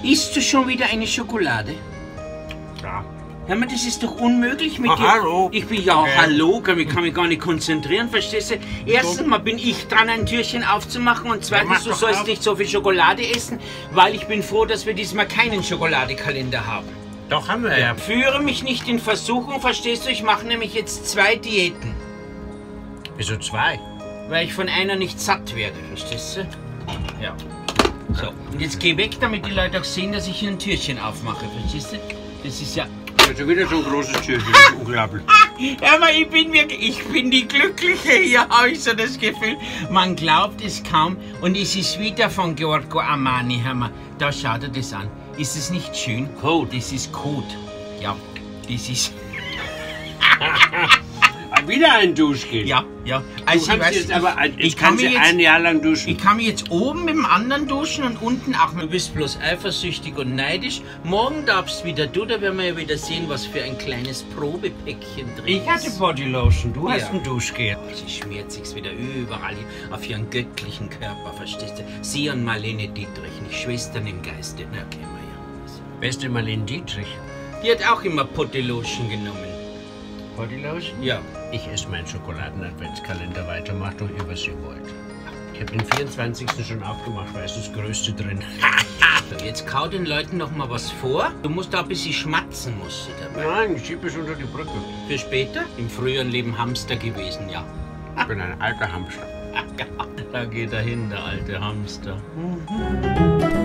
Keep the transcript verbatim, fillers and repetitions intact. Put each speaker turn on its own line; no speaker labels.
Isst du schon wieder eine Schokolade?
Ja.
Hör mal, das ist doch unmöglich mit
Ach,
dir.
hallo.
Ich bin ja,
Okay.
hallo, kann mich, kann mich gar nicht konzentrieren, verstehst du? Erstens mal bin ich dran, ein Türchen aufzumachen und
Ja, mach
zweitens, du
doch
sollst
auf.
nicht so viel Schokolade essen, weil ich bin froh, dass wir diesmal keinen Schokoladekalender haben.
Doch, haben wir ja.
Führe mich nicht in Versuchung, verstehst du? Ich mache nämlich jetzt zwei Diäten,
Wieso zwei?
weil ich von einer nicht satt werde, verstehst du? Ja. So, und jetzt geh weg, damit die Leute auch sehen, dass ich hier ein Türchen aufmache, verstehst du? Das ist ja...
Also wieder so ein großes Türchen, das ist unglaublich.
Ja, aber ich bin wirklich, ich bin die Glückliche hier, habe ich so das Gefühl. Man glaubt es kaum und es ist wieder von Giorgio Armani, hör mal, da schaut er das an. Ist es nicht schön? Code, das ist Code. Ja, das ist,
Wieder ein Duschgel.
ja, ja.
Du
Also,
kannst
ich,
jetzt
weiß,
aber
ich,
jetzt
ich kann
kannst
mir
du
jetzt,
ein Jahr lang duschen.
ich kann mir jetzt oben mit dem anderen duschen und unten auch. Du bist bloß eifersüchtig und neidisch. Morgen darfst wieder du, da werden wir ja wieder sehen, was für ein kleines Probepäckchen drin
Ich hatte
ist.
Bodylotion, du hast
Ja.
ein Duschgel.
Sie schmiert sich's wieder überall auf ihren göttlichen Körper, verstehst du? Sie und Marlene Dietrich, nicht Schwestern im Geiste, na, kennen wir ja.
Beste Marlene Dietrich.
Die hat auch immer Pottelotion genommen.
Bodylotion?
Ja.
Ich esse meinen Schokoladen-Adventskalender weiter, macht doch ihr, was ihr wollt. Ich habe den vierundzwanzigsten schon aufgemacht, weil es ist das Größte drin.
So, jetzt kau den Leuten noch mal was vor. Du musst da ein bisschen schmatzen, musst du dabei.
Nein, ich schiebe es unter die Brücke.
Für später? Im früheren Leben Hamster gewesen, ja.
Ich bin ein alter Hamster.
Da geht er hin, der alte Hamster.